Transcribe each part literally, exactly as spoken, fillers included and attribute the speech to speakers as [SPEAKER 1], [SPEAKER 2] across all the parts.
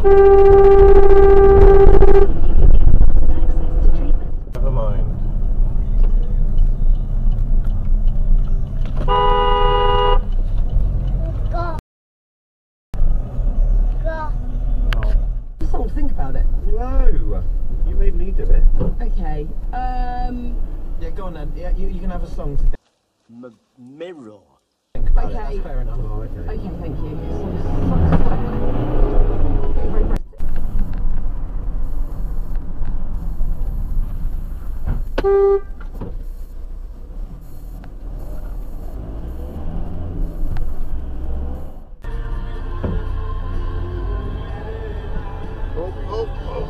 [SPEAKER 1] Never mind.
[SPEAKER 2] Go. Go.
[SPEAKER 3] Just something to think about it.
[SPEAKER 1] No! You made me do it.
[SPEAKER 3] Okay. Um.
[SPEAKER 1] Yeah, go on then. Yeah, you, you can have a song to think
[SPEAKER 4] M mirror.
[SPEAKER 1] about it.
[SPEAKER 3] Okay.
[SPEAKER 1] That's fair enough. Oh, okay.
[SPEAKER 3] Okay, thank you. So, very bright.
[SPEAKER 1] Oh, oh, oh.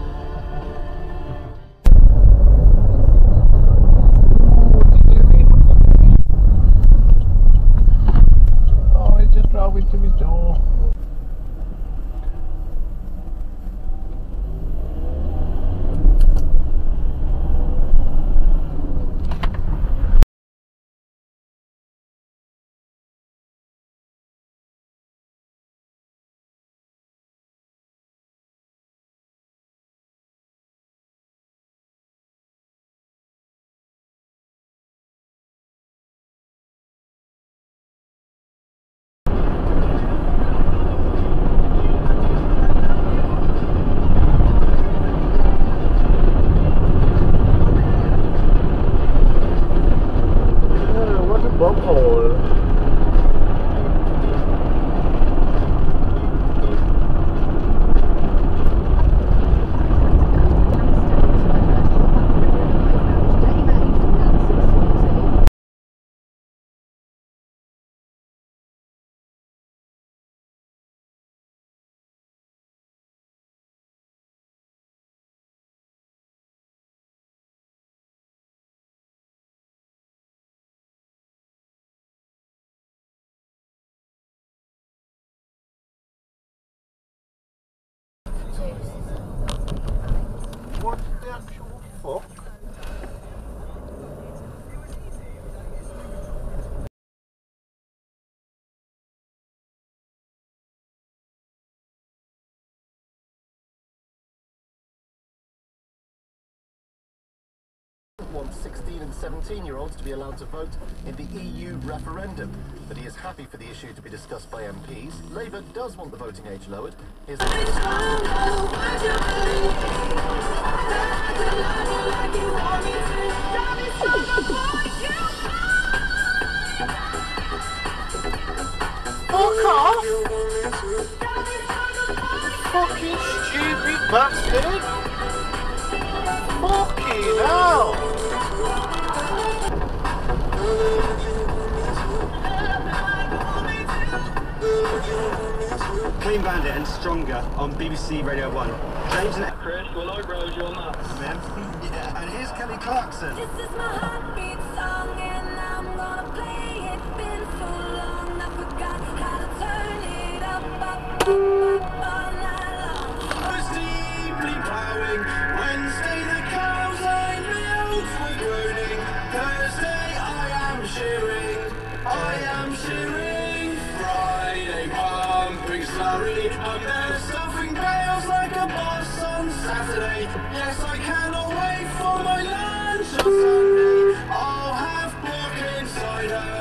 [SPEAKER 1] Oh, it just drove into my door. What the actual fuck?
[SPEAKER 4] Wants sixteen and seventeen year olds to be allowed to vote in the E U referendum, but he is happy for the issue to be discussed by M Ps. Labour does want the voting age lowered. Here's
[SPEAKER 1] Fuck off! Fucking stupid bastard! Fucking hell!
[SPEAKER 5] Clean Bandit and Stronger on B B C Radio one. James and
[SPEAKER 6] Chris, well, I rose your nuts.
[SPEAKER 5] man. Yeah, and here's Kelly Clarkson.
[SPEAKER 7] This is my heartbeat song and I'm gonna play it. Been so long I forgot how to turn it up, up, up, up all night long.
[SPEAKER 5] Was deeply plowing. Wednesday the cows I milked were groaning. Thursday I am shearing. I am shearing. Friday pumping slurry. And they're stuffing bales like a boss on Saturday. Yes, I cannot wait for my lunch on Sunday. I'll have pork and cider.